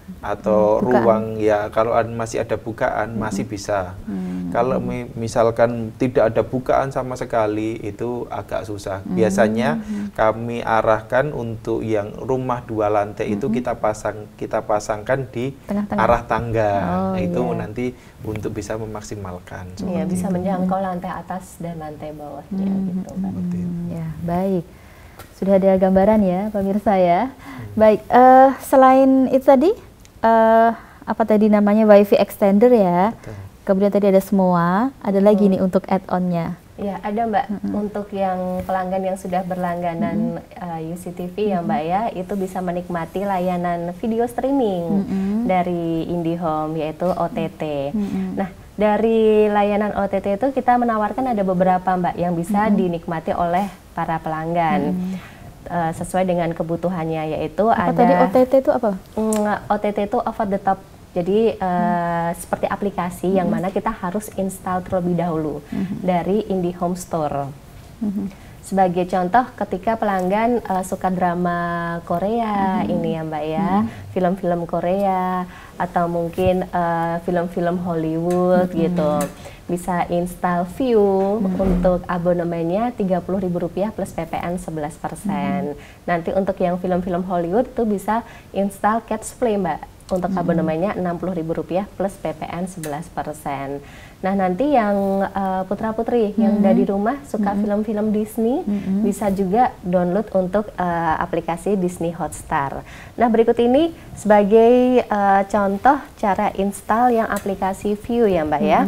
atau hmm, ruang ya, kalau masih ada bukaan hmm. masih bisa. Hmm. Kalau mi misalkan tidak ada bukaan sama sekali, itu agak susah. Hmm. Biasanya hmm. kami arahkan untuk yang rumah dua lantai hmm. itu kita pasang kita pasangkan di tengah-tengah arah tangga. Oh, itu yeah. nanti untuk bisa memaksimalkan. Iya, bisa menjangkau lantai atas dan lantai bawahnya hmm. gitu kan. Hmm. Ya, baik. Sudah ada gambaran ya, pemirsa ya. Hmm. Baik, uh, selain itu tadi, uh, apa tadi namanya WiFi extender ya. Betul. Kemudian tadi ada semua, ada hmm. lagi nih untuk add-on-nya. Ya, ada Mbak. Hmm. Untuk yang pelanggan yang sudah berlangganan hmm. uh, U C T V hmm. ya Mbak ya, itu bisa menikmati layanan video streaming hmm. dari IndiHome, yaitu O T T. Hmm. Nah, dari layanan O T T itu kita menawarkan ada beberapa Mbak yang bisa hmm. dinikmati oleh para pelanggan. Hmm. Uh, sesuai dengan kebutuhannya, yaitu apa ada tadi O T T itu apa? Mm, O T T itu over the top, jadi uh, hmm. seperti aplikasi hmm. yang mana kita harus install terlebih dahulu hmm. dari IndiHome Store. Hmm. Sebagai contoh, ketika pelanggan uh, suka drama Korea hmm. ini ya Mbak ya, film-film hmm. Korea atau mungkin film-film uh, Hollywood hmm. gitu, bisa install View hmm. untuk abonemennya tiga puluh ribu rupiah plus P P N sebelas persen. Hmm. Nanti untuk yang film-film Hollywood itu bisa install Catch Play Mbak, untuk hmm. abonemennya enam puluh ribu rupiah plus P P N sebelas persen. Nah, nanti yang uh, putra-putri hmm. yang dari rumah suka film-film hmm. Disney hmm. bisa juga download untuk uh, aplikasi Disney Hotstar. Nah, berikut ini sebagai uh, contoh cara install yang aplikasi View ya Mbak hmm. ya.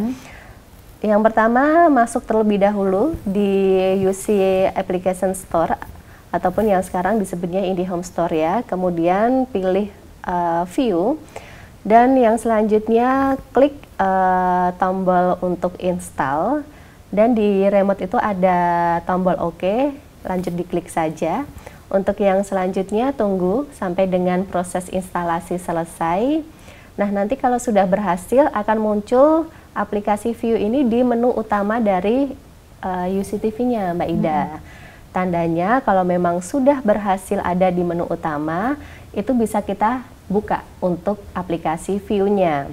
Yang pertama, masuk terlebih dahulu di U C Application Store ataupun yang sekarang disebutnya IndiHome Store ya. Kemudian pilih uh, View. Dan yang selanjutnya klik uh, tombol untuk install, dan di remote itu ada tombol OK, lanjut diklik saja. Untuk yang selanjutnya tunggu sampai dengan proses instalasi selesai. Nah, nanti kalau sudah berhasil akan muncul aplikasi View ini di menu utama dari uh, U C T V-nya Mbak Ida. Hmm. Tandanya kalau memang sudah berhasil ada di menu utama, itu bisa kita buka untuk aplikasi View-nya.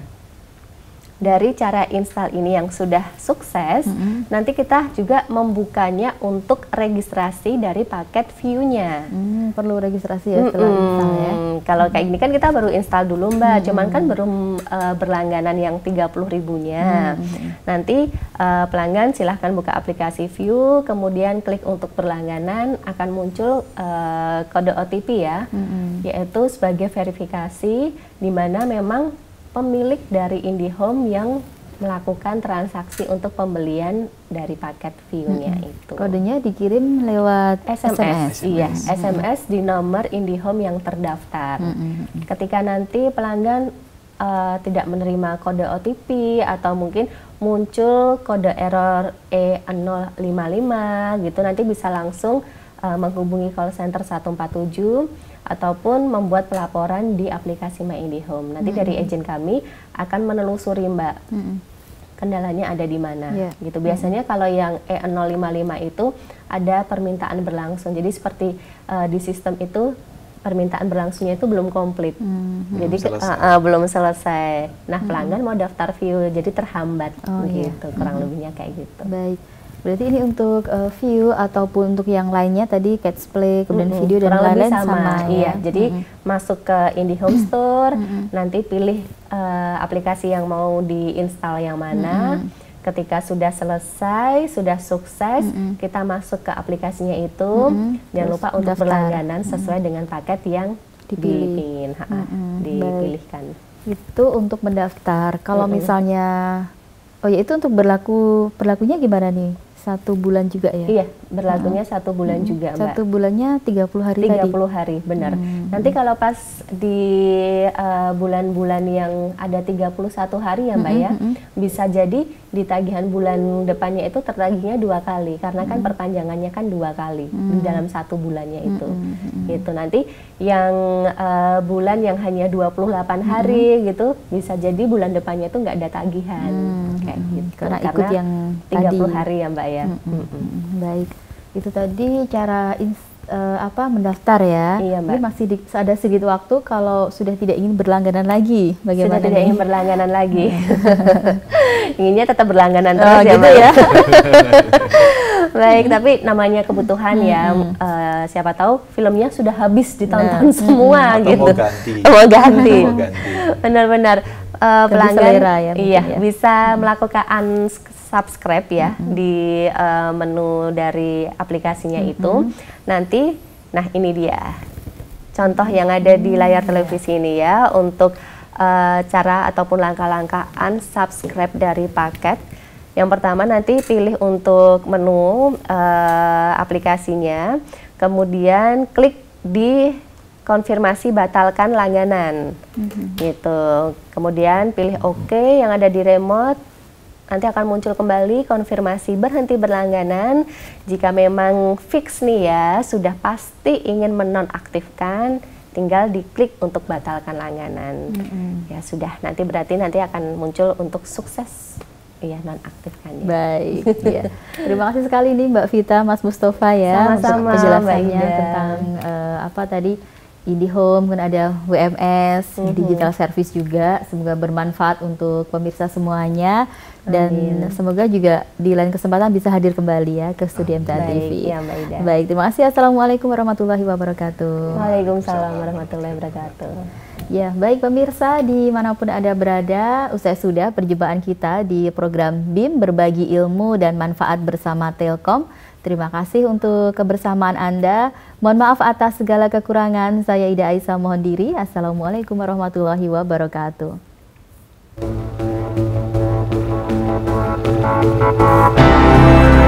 Dari cara install ini yang sudah sukses, mm-hmm. nanti kita juga membukanya untuk registrasi dari paket View-nya. Mm, perlu registrasi ya setelah mm-hmm. install ya? Kalau mm-hmm. kayak gini kan kita baru install dulu Mbak, mm-hmm. cuman kan belum uh, berlangganan yang tiga puluh ribunya. Mm-hmm. Nanti uh, pelanggan silahkan buka aplikasi View, kemudian klik untuk berlangganan, akan muncul uh, kode O T P ya, mm-hmm. yaitu sebagai verifikasi di mana memang pemilik dari IndiHome yang melakukan transaksi untuk pembelian dari paket View-nya hmm. itu. Kodenya dikirim lewat S M S. S M S. Iya, hmm. S M S di nomor IndiHome yang terdaftar. Hmm. Ketika nanti pelanggan uh, tidak menerima kode O T P atau mungkin muncul kode error E nol lima lima gitu, nanti bisa langsung uh, menghubungi call center satu empat tujuh ataupun membuat pelaporan di aplikasi My IndiHome. Nanti mm-hmm. dari agen kami akan menelusuri Mbak, mm-hmm. kendalanya ada di mana. Yeah. Gitu. Biasanya mm-hmm. kalau yang E nol lima lima itu ada permintaan berlangsung. Jadi seperti uh, di sistem itu permintaan berlangsungnya itu belum komplit. Mm-hmm. Jadi belum selesai. Uh, uh, belum selesai. Nah, pelanggan mm-hmm. mau daftar View jadi terhambat oh, gitu. Iya. Kurang mm-hmm. lebihnya kayak gitu. Baik. Berarti ini untuk uh, View ataupun untuk yang lainnya tadi Catch Play, kemudian mm-hmm. video dan lain-lain sama. sama iya, ya? Jadi mm-hmm. masuk ke IndiHome Store, mm-hmm. nanti pilih uh, aplikasi yang mau diinstal yang mana. Mm-hmm. Ketika sudah selesai, sudah sukses, mm-hmm. kita masuk ke aplikasinya itu. Mm-hmm. Jangan lupa untuk daftar. Berlangganan sesuai mm-hmm. dengan paket yang dipilih, mm-hmm. dipilihkan. Baik. Itu untuk mendaftar. Kalau mm-hmm. misalnya, oh ya itu untuk berlaku berlakunya gimana nih? Satu bulan juga ya? Iya, berlakunya nah. satu bulan hmm. juga Mbak. Satu bulannya tiga puluh hari tiga tadi? tiga puluh hari, benar. Hmm. Nanti kalau pas di bulan-bulan uh, yang ada tiga puluh satu hari ya Mbak hmm. ya, hmm. bisa jadi di tagihan bulan depannya itu tertagihnya dua kali. Karena kan hmm. perpanjangannya kan dua kali hmm. di dalam satu bulannya itu. Hmm. Gitu. Nanti yang uh, bulan yang hanya dua puluh delapan hari hmm. gitu, bisa jadi bulan depannya itu nggak ada tagihan. Hmm. Kayak gitu. Karena, Karena ikut yang tiga puluh hari ya Mbak ya. Hmm, hmm, hmm. Baik, itu tadi cara uh, apa mendaftar ya. Iya, Mbak. Ini masih di, ada sedikit waktu kalau sudah tidak ingin berlangganan lagi. Bagaimana Sudah tidak nih? ingin berlangganan lagi. Inginnya tetap berlangganan Oh, terus ya, gitu Mbak. ya. Baik, tapi namanya kebutuhan ya. Hmm. Uh, siapa tahu filmnya sudah habis ditonton Nah. semua Atau gitu. mau ganti. Mau ganti. Mau ganti. Benar-benar uh, Ganti pelanggan selera ya, mungkin iya ya. bisa melakukan unsubscribe ya di uh, menu dari aplikasinya itu. Nanti, nah ini dia contoh yang ada di layar televisi ini ya untuk uh, cara ataupun langkah-langkah unsubscribe dari paket. Yang pertama nanti pilih untuk menu uh, aplikasinya, kemudian klik di konfirmasi batalkan langganan, mm-hmm. gitu. Kemudian pilih OK yang ada di remote, nanti akan muncul kembali konfirmasi berhenti berlangganan. Jika memang fix nih ya, sudah pasti ingin menonaktifkan, tinggal diklik untuk batalkan langganan. Mm-hmm. Ya sudah, nanti berarti nanti akan muncul untuk sukses. Iya, nonaktifkannya. Baik, ya. Terima kasih sekali nih Mbak Vita, Mas Mustafa ya, sama-sama, untuk penjelasannya Mbak Ida. tentang uh, apa tadi IndiHome, kemudian ada W M S, mm-hmm. digital service juga. Semoga bermanfaat untuk pemirsa semuanya dan Amin. Semoga juga di lain kesempatan bisa hadir kembali ya ke Studio M T A T V. Baik, ya, Mbak Ida. Baik, terima kasih. Assalamualaikum warahmatullahi wabarakatuh. Waalaikumsalam warahmatullahi wabarakatuh. Ya, baik pemirsa dimanapun Anda berada, usai sudah perjumpaan kita di program B I M Berbagi Ilmu dan Manfaat bersama Telkom. Terima kasih untuk kebersamaan Anda. Mohon maaf atas segala kekurangan. Saya Ida Aisyah mohon diri. Assalamualaikum warahmatullahi wabarakatuh.